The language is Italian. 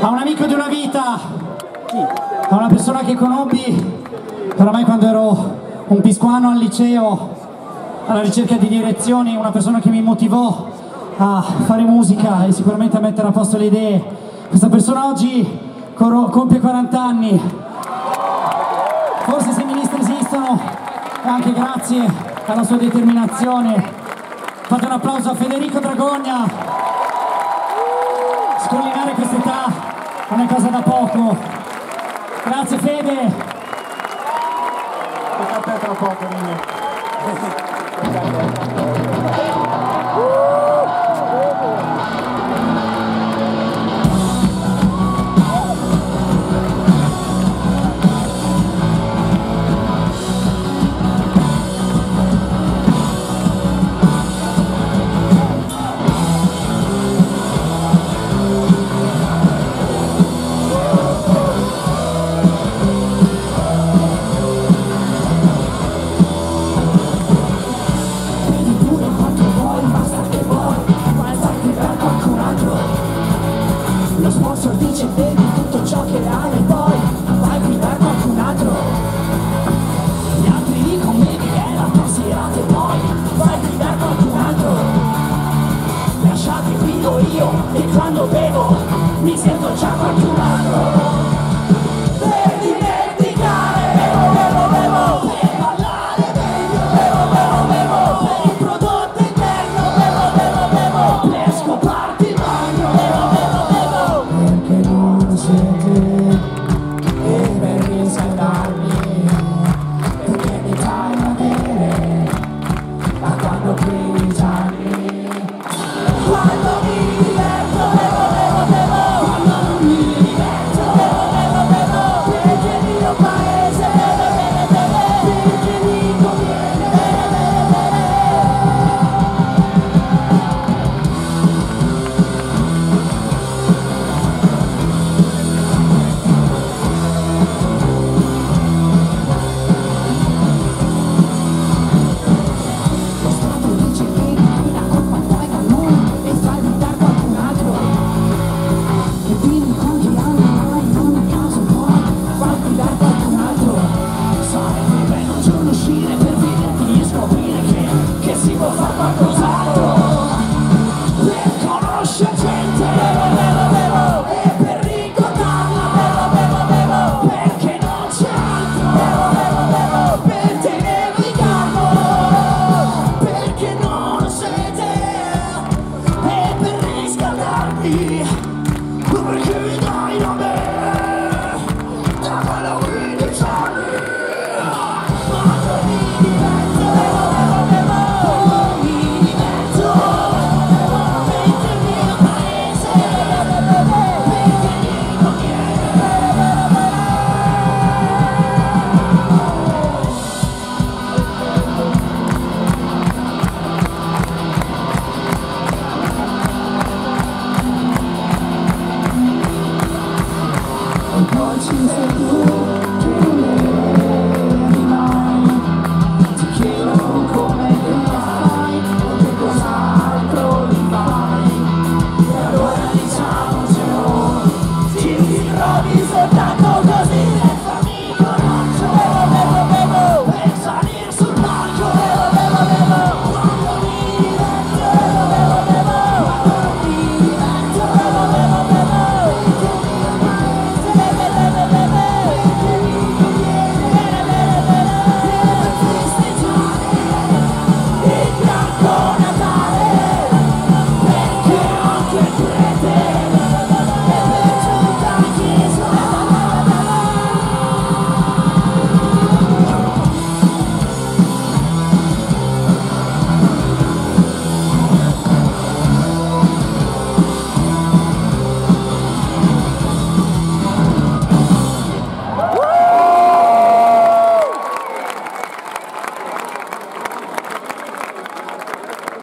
a un amico di una vita, a una persona che conobbi oramai quando ero un piscuano al liceo, alla ricerca di direzioni, una persona che mi motivò a fare musica e sicuramente a mettere a posto le idee. Questa persona oggi compie 40 anni. Forse se i ministri esistono è anche grazie alla sua determinazione. Fate un applauso a Federico Dragogna. Scollinare quest'età non è cosa da poco. Grazie Fede. Tocca a te tra poco, e quando bevo mi sento già qualcun altro. Per dimenticare bevo, per parlare meglio bevo, per il prodotto interno bevo, per scoparti il bagno bevo, perché non siete e per riscaldarmi, perché mi fai avere da quando crisi anni, quando mi diverto quando non mi diverto perché il mio paese perché mi conviene lo Stato dice che la colpa poi da noi e fa evitare qualcun altro e quindi quanti anni mai non a caso poi fai guidare qualcun altro. Sarebbe bello un giorno uscire per vederti e scoprire che si può fare qualcos'altro per conoscere gente e per ricordarla perché non c'è altro per tenermi calmo, perché non siete e per riscaldarmi, perché mi dai da me da quando 15 anni, quando mi diverto mentre il mio paese perché mi conviene. E poi ci sei tu